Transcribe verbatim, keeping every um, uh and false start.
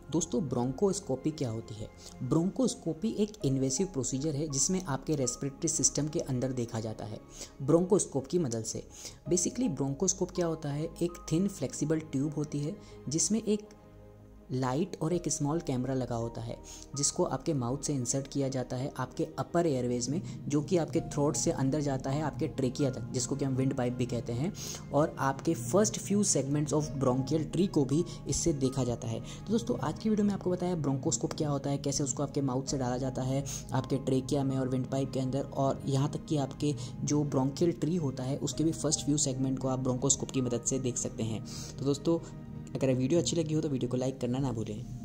दोस्तों ब्रोंकोस्कोपी क्या होती है? ब्रोंकोस्कोपी एक इन्वेसिव प्रोसीजर है जिसमें आपके रेस्पिरेटरी सिस्टम के अंदर देखा जाता है ब्रोंकोस्कोप की मदद से। बेसिकली ब्रोंकोस्कोप क्या होता है? एक थिन फ्लेक्सिबल ट्यूब होती है जिसमें एक लाइट और एक स्मॉल कैमरा लगा होता है जिसको आपके माउथ से इंसर्ट किया जाता है आपके अपर एयरवेज में, जो कि आपके थ्रोट से अंदर जाता है आपके ट्रेकिया तक, जिसको कि हम विंड पाइप भी कहते हैं, और आपके first few segments of bronchial tree को भी इससे देखा जाता है। तो दोस्तों आज की वीडियो में आपको बताया ब्रोंकोस्कोप क्या होता है, कैसे उसको आपके माउथ से डाला जाता है आपके ट्रेकिया में और विंड पाइप के अंदर, और यहाँ तक कि आपके जो ब्रोंकियल ट्री होता है उसके भी फर्स्ट फ्यू सेगमेंट को आप ब्रोंकोस्कोप की मदद से देख सकते हैं। तो दोस्तों अगर वीडियो अच्छी लगी हो तो वीडियो को लाइक करना ना भूलें।